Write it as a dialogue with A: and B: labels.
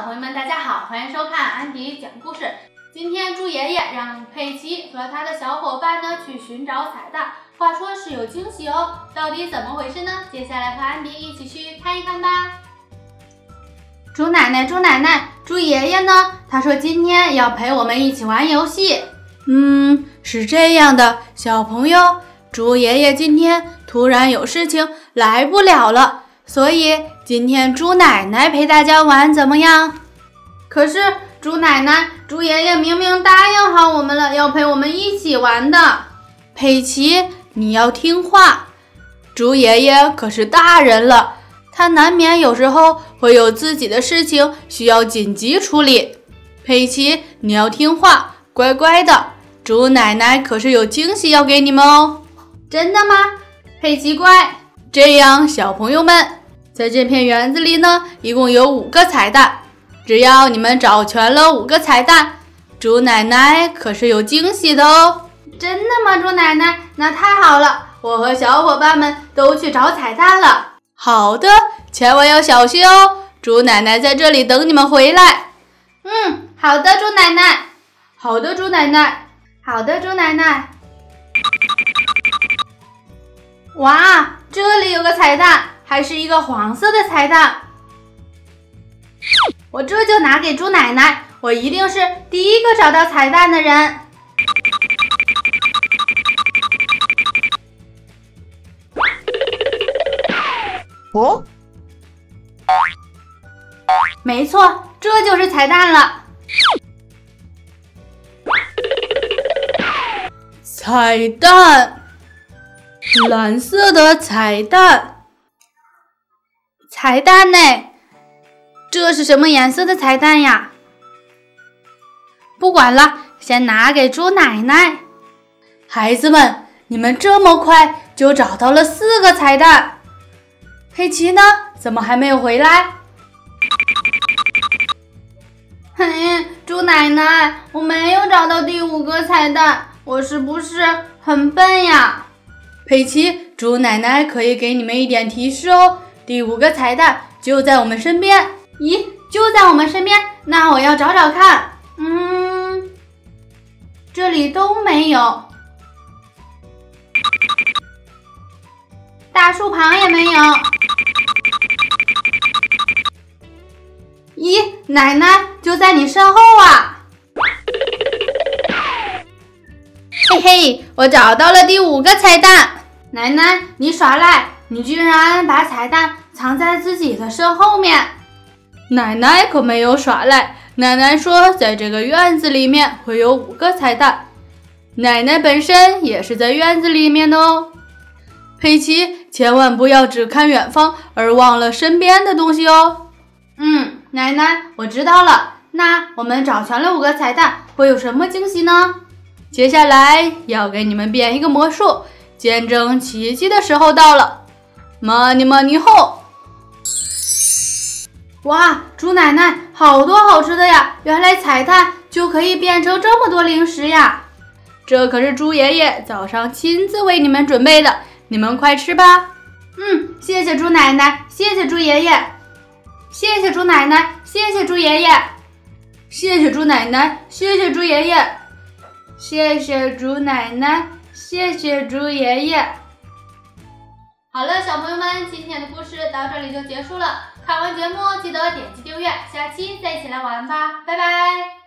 A: 朋友们，大家好，欢迎收看安迪讲故事。今天猪爷爷让佩奇和他的小伙伴呢去寻找彩蛋，话说是有惊喜哦，到底怎么回事呢？接下来和安迪一起去看一看吧。猪奶奶，猪爷爷呢？他说今天要陪我们一起玩游戏。
B: 是这样的，小朋友，猪爷爷今天突然有事情来不了了，所以今天猪奶奶陪大家玩怎么样？
A: 可是猪奶奶，猪爷爷明明答应好我们了，要陪我们一起玩的。
B: 佩奇，你要听话，猪爷爷可是大人了，他难免有时候会有自己的事情需要紧急处理。佩奇，你要听话，乖乖的，猪奶奶可是有惊喜要给你们哦。
A: 真的吗？佩奇乖。
B: 这样，小朋友们，在这片园子里呢，一共有5个彩蛋，只要你们找全了5个彩蛋，猪奶奶可是有惊喜的哦。
A: 真的吗，猪奶奶？那太好了，我和小伙伴们都去找彩蛋了。
B: 好的，千万要小心哦，猪奶奶在这里等你们回来。
A: 好的，猪奶奶。好的，猪奶奶。好的，猪奶奶。哇，这里有个彩蛋，还是一个黄色的彩蛋。我这就拿给猪奶奶，我一定是第一个找到彩蛋的人。
C: 哦，
A: 没错，这就是彩蛋了。
B: 彩蛋，蓝色的彩蛋。
A: 彩蛋呢？这是什么颜色的彩蛋呀？不管了，先拿给猪奶奶。
B: 孩子们，你们这么快就找到了4个彩蛋。佩奇呢？怎么还没有回来？
A: 猪奶奶，我没有找到第5个彩蛋，我是不是很笨呀？
B: 佩奇，猪奶奶可以给你们一点提示哦，第5个彩蛋就在我们身边。
A: 咦，就在我们身边？那我要找找看。这里都没有，大树旁也没有。咦，奶奶就在你身后啊！嘿嘿，我找到了第5个彩蛋。奶奶，你耍赖，你居然把彩蛋藏在自己的身后面。
B: 奶奶可没有耍赖，奶奶说在这个院子里面会有5个彩蛋，奶奶本身也是在院子里面的哦。佩奇，千万不要只看远方而忘了身边的东西哦。
A: 奶奶，我知道了。那我们找全了5个彩蛋，会有什么惊喜呢？
B: 接下来要给你们变一个魔术，见证奇迹的时候到了。Money money ho！
A: 哇，猪奶奶，好多好吃的呀！原来彩蛋就可以变成这么多零食呀！
B: 这可是猪爷爷早上亲自为你们准备的，你们快吃吧。
A: 谢谢猪奶奶，谢谢猪爷爷。谢谢猪奶奶，谢谢猪爷爷。
B: 谢谢猪奶奶，谢谢猪爷爷。
A: 谢谢猪奶奶，谢谢猪爷爷。好了，小朋友们，今天的故事到这里就结束了。看完节目记得点击订阅，下期再一起来玩吧，拜拜。